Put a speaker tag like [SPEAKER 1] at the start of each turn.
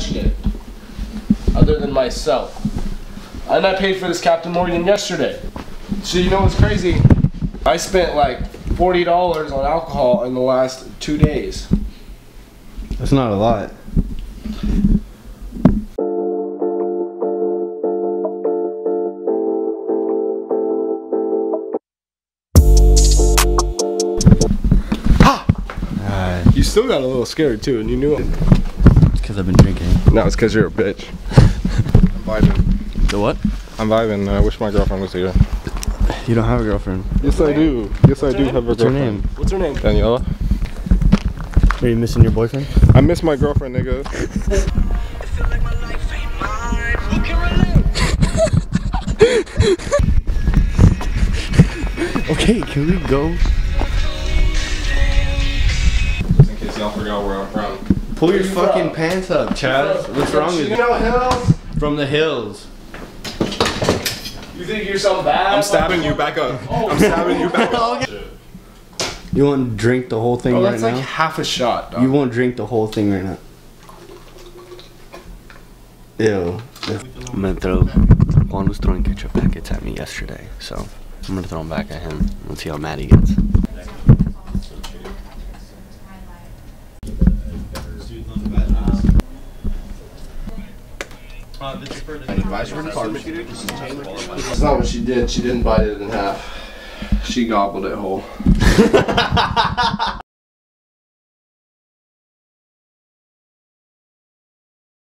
[SPEAKER 1] question it, other than myself. And I paid for this Captain Morgan yesterday. So you know what's crazy? I spent like $40 on alcohol in the last 2 days.
[SPEAKER 2] That's not a lot.
[SPEAKER 1] You still got a little scared too, and you knew it.
[SPEAKER 2] Because I've been drinking.
[SPEAKER 1] No, it's because you're a bitch. I'm vibing.
[SPEAKER 2] The what?
[SPEAKER 1] I'm vibing. I wish my girlfriend was here.
[SPEAKER 2] You don't have a girlfriend.
[SPEAKER 1] Yes, I do. Yes, I do have a
[SPEAKER 2] What's her
[SPEAKER 1] girlfriend.
[SPEAKER 2] name?
[SPEAKER 1] What's her name? Daniela.
[SPEAKER 2] Are you missing your boyfriend?
[SPEAKER 1] I miss my girlfriend, nigga.
[SPEAKER 2] Okay, can we go?
[SPEAKER 1] Just in case y'all forgot where I'm from.
[SPEAKER 2] Pull your fucking pants up, Chaz. What's wrong with you?
[SPEAKER 1] You know Hills?
[SPEAKER 2] From the hills.
[SPEAKER 1] You think you're so bad? I'm stabbing you back up. I'm stabbing you back up.
[SPEAKER 2] You won't drink the whole thing
[SPEAKER 1] Oh,
[SPEAKER 2] right
[SPEAKER 1] that's
[SPEAKER 2] now?
[SPEAKER 1] like half a shot, dog.
[SPEAKER 2] You won't drink the whole thing right now. Ew.
[SPEAKER 3] I'm gonna throw. Juan was throwing ketchup packets at me yesterday, so I'm gonna throw them back at him. Let's see how mad he gets.
[SPEAKER 1] That's not what she did. She didn't bite it in half. She gobbled it whole.